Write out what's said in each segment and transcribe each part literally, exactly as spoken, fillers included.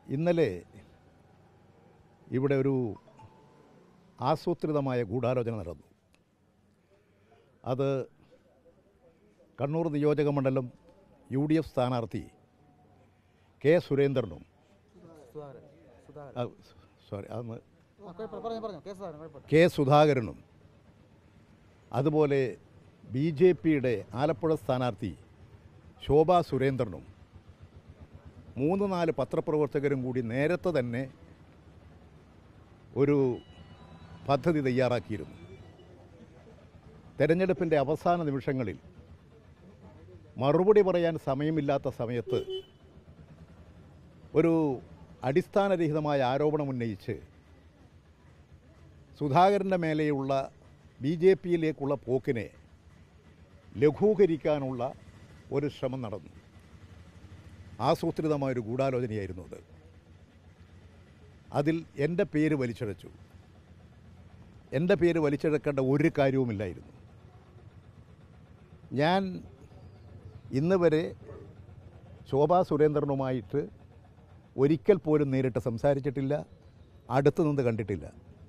ഇന്നലെ ഇവിടെ ഒരു ആസൂത്രിതമായ ഗൂഢാലോചന നടന്നു. അത് കണ്ണൂർ നിയോജക മണ്ഡലം യു ഡി എഫ് സ്ഥാനാർത്ഥി കെ സുരേന്ദ്രനും സോറി അന്ന് കെ സുധാകരനും അതുപോലെ ബി ജെ പിയുടെ ആലപ്പുഴ സ്ഥാനാർത്ഥി ശോഭാ സുരേന്ദ്രനും മൂന്ന് നാല് പത്രപ്രവർത്തകരും കൂടി നേരത്തെ തന്നെ ഒരു പദ്ധതി തയ്യാറാക്കിയിരുന്നു. തെരഞ്ഞെടുപ്പിൻ്റെ അവസാന നിമിഷങ്ങളിൽ മറുപടി പറയാൻ സമയമില്ലാത്ത സമയത്ത് ഒരു അടിസ്ഥാനരഹിതമായ ആരോപണം ഉന്നയിച്ച് സുധാകരൻ്റെ മേലെയുള്ള ബി ജെ പിയിലേക്കുള്ള പോക്കിനെ ലഘൂകരിക്കാനുള്ള ഒരു ശ്രമം നടന്നു. ആസൂത്രിതമായൊരു ഗൂഢാലോചനയായിരുന്നു അത്. അതിൽ എൻ്റെ പേര് വലിച്ചിഴച്ചു. എൻ്റെ പേര് വലിച്ചിഴക്കേണ്ട ഒരു കാര്യവുമില്ലായിരുന്നു. ഞാൻ ഇന്ന് വരെ ശോഭാ സുരേന്ദ്രനുമായിട്ട് ഒരിക്കൽ പോലും നേരിട്ട് സംസാരിച്ചിട്ടില്ല, അടുത്തു നിന്ന് കണ്ടിട്ടില്ല.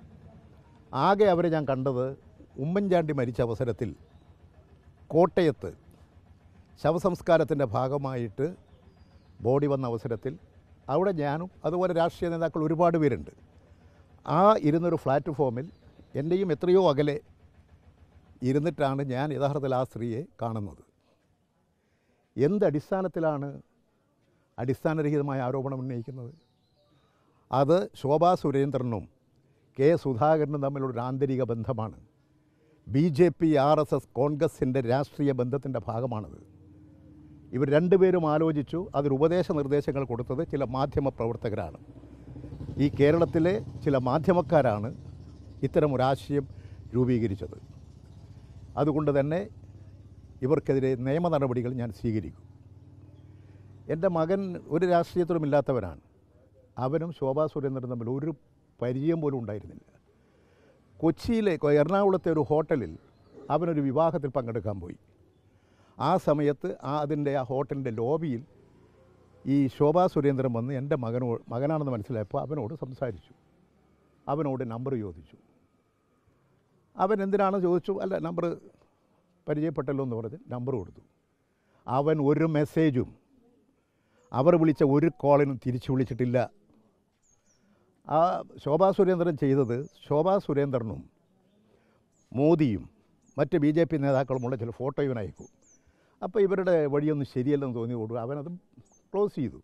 ആകെ അവരെ ഞാൻ കണ്ടത് ഉമ്മൻചാണ്ടി മരിച്ച അവസരത്തിൽ കോട്ടയത്ത് ശവസംസ്കാരത്തിൻ്റെ ഭാഗമായിട്ട് ബോഡി വന്ന അവസരത്തിൽ അവിടെ ഞാനും അതുപോലെ രാഷ്ട്രീയ നേതാക്കൾ ഒരുപാട് പേരുണ്ട്. ആ ഇരുന്നൊരു പ്ലാറ്റ്ഫോമിൽ എൻ്റെയും എത്രയോ അകലെ ഇരുന്നിട്ടാണ് ഞാൻ യഥാർത്ഥത്തിൽ ആ സ്ത്രീയെ കാണുന്നത്. എന്തടിസ്ഥാനത്തിലാണ് അടിസ്ഥാനരഹിതമായ ആരോപണം ഉന്നയിക്കുന്നത്? അത് ശോഭാ സുരേന്ദ്രനും കെ സുധാകരനും തമ്മിലുള്ളൊരു ആന്തരിക ബന്ധമാണ്. B J P R S S കോൺഗ്രസിൻ്റെ രാഷ്ട്രീയ ബന്ധത്തിൻ്റെ ഭാഗമാണത്. ഇവർ രണ്ടുപേരും ആലോചിച്ചു. അതിന് ഉപദേശ നിർദ്ദേശങ്ങൾ കൊടുത്തത് ചില മാധ്യമ പ്രവർത്തകരാണ്. ഈ കേരളത്തിലെ ചില മാധ്യമക്കാരാണ് ഇത്തരം ഒരാശയം രൂപീകരിച്ചത്. അതുകൊണ്ട് തന്നെ ഇവർക്കെതിരെ നിയമ നടപടികൾ ഞാൻ സ്വീകരിക്കും. എൻ്റെ മകൻ ഒരു രാഷ്ട്രീയത്തിലുമില്ലാത്തവനാണ്. അവനും ശോഭാ സുരേന്ദ്രനും തമ്മിൽ ഒരു പരിചയം പോലും ഉണ്ടായിരുന്നില്ല. കൊച്ചിയിലെ എറണാകുളത്തെ ഒരു ഹോട്ടലിൽ അവനൊരു വിവാഹത്തിൽ പങ്കെടുക്കാൻ പോയി. ആ സമയത്ത് ആ അതിൻ്റെ ആ ഹോട്ടലിൻ്റെ ലോബിയിൽ ഈ ശോഭാ സുരേന്ദ്രൻ വന്ന് എൻ്റെ മകനോട് മകനാണെന്ന് മനസ്സിലായപ്പോൾ അവനോട് സംസാരിച്ചു. അവനോട് നമ്പർ ചോദിച്ചു. അവൻ എന്തിനാണെന്ന് ചോദിച്ചു. അല്ല, നമ്പർ പരിചയപ്പെട്ടല്ലോ എന്ന് പറഞ്ഞ് നമ്പർ കൊടുത്തു. അവൻ ഒരു മെസ്സേജും അവർ വിളിച്ച ഒരു കോളിനും തിരിച്ചു വിളിച്ചിട്ടില്ല. ആ ശോഭാ സുരേന്ദ്രൻ ചെയ്തത്, ശോഭാ സുരേന്ദ്രനും മോദിയും മറ്റ് ബി ജെ പി നേതാക്കളുമുള്ള ചില ഫോട്ടോ ഇവൻ അയക്കും. അപ്പോൾ ഇവരുടെ വഴിയൊന്നും ശരിയല്ലെന്ന് തോന്നി കൊടുക്കും. അവനത് ക്ലോസ് ചെയ്തു.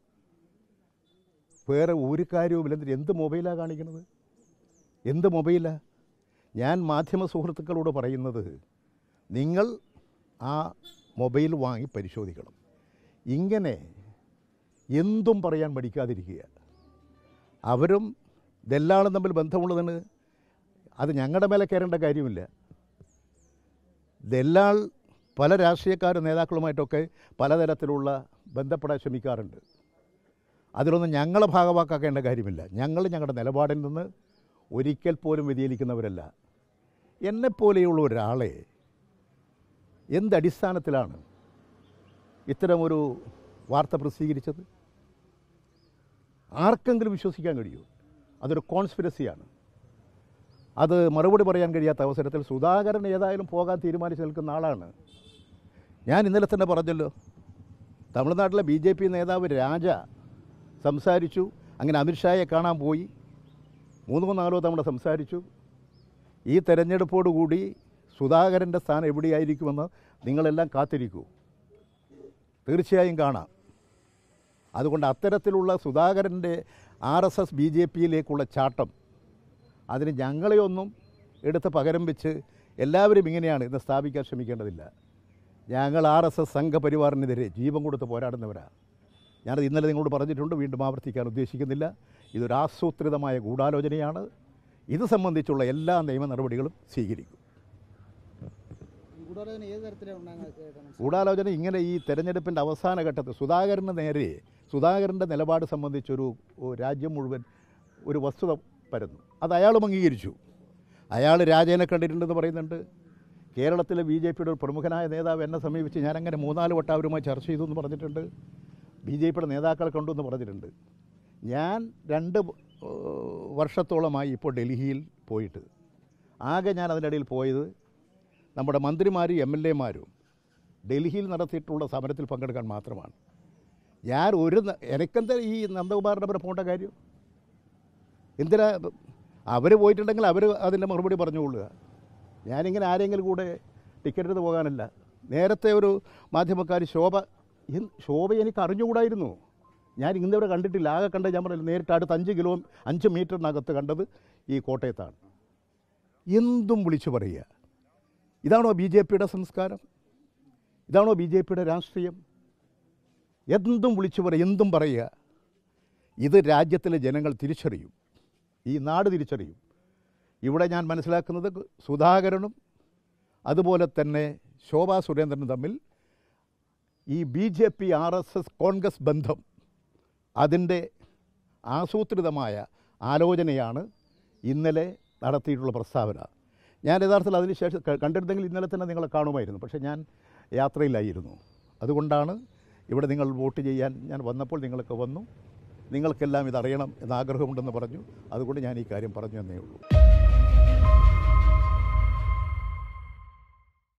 വേറെ ഒരു കാര്യവുമില്ല. എന്നിട്ട് എന്ത് മൊബൈലാണ് കാണിക്കുന്നത്? എന്ത് മൊബൈലാണ്? ഞാൻ മാധ്യമ സുഹൃത്തുക്കളോട് പറയുന്നത്, നിങ്ങൾ ആ മൊബൈൽ വാങ്ങി പരിശോധിക്കണം. ഇങ്ങനെ എന്തും പറയാൻ പഠിക്കാതിരിക്കുക. അവരും ഇതെല്ലാം തമ്മിൽ ബന്ധമുള്ളതാണ്. അത് ഞങ്ങളുടെ മേലെ കയറേണ്ട കാര്യമില്ല. ഇതെല്ലാം പല രാഷ്ട്രീയക്കാരും നേതാക്കളുമായിട്ടൊക്കെ പലതരത്തിലുള്ള ബന്ധപ്പെടാൻ ശ്രമിക്കാറുണ്ട്. അതിലൊന്നും ഞങ്ങളെ ഭാഗമാക്കേണ്ട കാര്യമില്ല. ഞങ്ങൾ ഞങ്ങളുടെ നിലപാടിൽ നിന്ന് ഒരിക്കൽ പോലും വ്യതിചലിക്കുന്നവരല്ല. എന്നെപ്പോലെയുള്ള ഒരാളെ എന്തടിസ്ഥാനത്തിലാണ് ഇത്തരമൊരു വാർത്ത പ്രസിദ്ധീകരിച്ചത്? ആർക്കെങ്കിലും വിശ്വസിക്കാൻ കഴിയുമോ? അതൊരു കോൺസ്പിരസിയാണ്. അത് മറുപടി പറയാൻ കഴിയാത്ത അവസരത്തിൽ സുധാകരൻ ഏതായാലും പോകാൻ തീരുമാനിച്ച് നിൽക്കുന്ന ആളാണ്. ഞാൻ ഇന്നലെ തന്നെ പറഞ്ഞല്ലോ, തമിഴ്നാട്ടിലെ ബി ജെ പി നേതാവ് രാജ സംസാരിച്ചു. അങ്ങനെ അമിത്ഷായെ കാണാൻ പോയി. മൂന്നോ നാലോ തവണ സംസാരിച്ചു. ഈ തെരഞ്ഞെടുപ്പോടുകൂടി സുധാകരൻ്റെ സ്ഥാനം എവിടെയായിരിക്കുമെന്ന് നിങ്ങളെല്ലാം കാത്തിരിക്കൂ. തീർച്ചയായും കാണാം. അതുകൊണ്ട് അത്തരത്തിലുള്ള സുധാകരൻ്റെ R S S B J പിയിലേക്കുള്ള ചാട്ടം, അതിന് ഞങ്ങളെയൊന്നും എടുത്ത് പകരം വെച്ച് എല്ലാവരും ഇങ്ങനെയാണ് എന്ന് സ്ഥാപിക്കാൻ ശ്രമിക്കേണ്ടതില്ല. ഞങ്ങൾ ആർ എസ് എസ് സംഘപരിവാറിനെതിരെ ജീവൻ കൊടുത്ത് പോരാടുന്നവരാണ്. ഞാനത് ഇന്നലെ നിങ്ങളോട് പറഞ്ഞിട്ടുണ്ട്, വീണ്ടും ആവർത്തിക്കാൻ ഉദ്ദേശിക്കുന്നില്ല. ഇതൊരു ആസൂത്രിതമായ ഗൂഢാലോചനയാണ്. ഇത് സംബന്ധിച്ചുള്ള എല്ലാ നിയമ നടപടികളും സ്വീകരിക്കും. ഗൂഢാലോചന ഇങ്ങനെ ഈ തെരഞ്ഞെടുപ്പിൻ്റെ അവസാന ഘട്ടത്തിൽ സുധാകരന് നേരെ സുധാകരൻ്റെ നിലപാട് സംബന്ധിച്ചൊരു രാജ്യം മുഴുവൻ ഒരു വസ്തുത പരന്നു. അത് അയാളും അംഗീകരിച്ചു. അയാൾ രാജേനെ കണ്ടിട്ടുണ്ടെന്ന് പറയുന്നുണ്ട്. കേരളത്തിലെ ബി ജെ പിയുടെ ഒരു പ്രമുഖനായ നേതാവ് എന്നെ സമീപിച്ച് ഞാനങ്ങനെ മൂന്നാല് വട്ടം അവരുമായി ചർച്ച ചെയ്തു എന്ന് പറഞ്ഞിട്ടുണ്ട്. ബി ജെ പിയുടെ നേതാക്കളെ കണ്ടു എന്ന് പറഞ്ഞിട്ടുണ്ട്. ഞാൻ രണ്ട് വർഷത്തോളമായി ഇപ്പോൾ ഡൽഹിയിൽ പോയിട്ട്. ആകെ ഞാൻ അതിനിടയിൽ പോയത് നമ്മുടെ മന്ത്രിമാരും എം എൽ എമാരും ഡൽഹിയിൽ നടത്തിയിട്ടുള്ള സമരത്തിൽ പങ്കെടുക്കാൻ മാത്രമാണ്. ഞാൻ ഒരു എനിക്കെന്താ ഈ നന്ദകുമാറിൻ്റെ അവരെ പോകേണ്ട കാര്യം? എന്തിനാ അവർ പോയിട്ടുണ്ടെങ്കിൽ അവർ അതിൻ്റെ മറുപടി പറഞ്ഞുകൊള്ളുക. ഞാനിങ്ങനെ ആരെങ്കിലും കൂടെ ടിക്കറ്റ് എടുത്ത് പോകാനല്ല. നേരത്തെ ഒരു മാധ്യമക്കാർ ശോഭ ശോഭ എനിക്ക് അറിഞ്ഞുകൂടായിരുന്നു. ഞാൻ ഇന്നവരെ കണ്ടിട്ടില്ല. ആകെ കണ്ടത് ഞാൻ പറഞ്ഞില്ല, നേരിട്ട് അടുത്ത് അഞ്ച് കിലോ അഞ്ച് മീറ്ററിനകത്ത് കണ്ടത് ഈ കോട്ടയത്താണ്. എന്തും വിളിച്ചു പറയുക. ഇതാണോ ബി ജെ പിയുടെ സംസ്കാരം? ഇതാണോ ബി ജെ പിയുടെ രാഷ്ട്രീയം? എന്തും വിളിച്ചു പറയുക, എന്തും പറയുക. ഇത് രാജ്യത്തിലെ ജനങ്ങൾ തിരിച്ചറിയും, ഈ നാട് തിരിച്ചറിയും. ഇവിടെ ഞാൻ മനസ്സിലാക്കുന്നത് സുധാകരനും അതുപോലെ തന്നെ ശോഭാ സുരേന്ദ്രനും തമ്മിൽ ഈ B J P R S S Congress ബന്ധം, അതിൻ്റെ ആസൂത്രിതമായ ആലോചനയാണ് ഇന്നലെ നടത്തിയിട്ടുള്ള പ്രസ്താവന. ഞാൻ യഥാർത്ഥത്തിൽ അതിനുശേഷം കണ്ടിരുന്നെങ്കിൽ ഇന്നലെ തന്നെ നിങ്ങളെ കാണുമായിരുന്നു. പക്ഷേ ഞാൻ യാത്രയിലായിരുന്നു. അതുകൊണ്ടാണ് ഇവിടെ നിങ്ങൾ വോട്ട് ചെയ്യാൻ ഞാൻ വന്നപ്പോൾ നിങ്ങളൊക്കെ വന്നു. നിങ്ങൾക്കെല്ലാം ഇതറിയണം എന്ന ആഗ്രഹമുണ്ടെന്ന് പറഞ്ഞു. അതുകൊണ്ട് ഞാൻ ഈ കാര്യം പറഞ്ഞു എന്നേ ഉള്ളൂ.